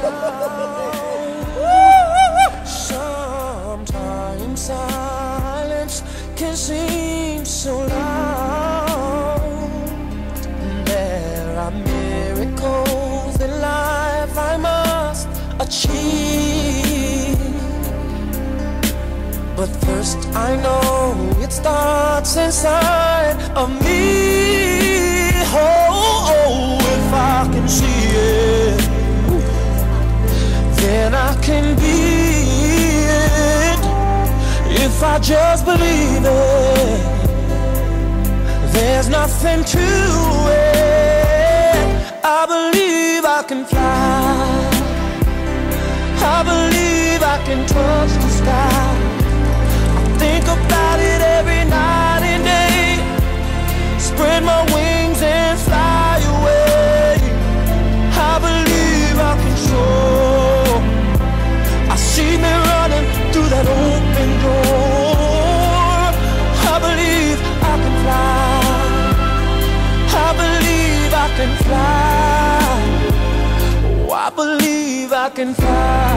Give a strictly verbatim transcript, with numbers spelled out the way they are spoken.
Sometimes silence can seem so loud. There are miracles in life I must achieve. But first I know it starts inside of me. Oh, oh, if I can see it, then I can be it. If I just believe it, there's nothing to it. I believe I can fly. I believe I can touch the sky. Think about it every night and day. Spread my wings and fly away. I believe I can soar. I see me running through that open door. I believe I can fly. I believe I can fly. Oh, I believe I can fly.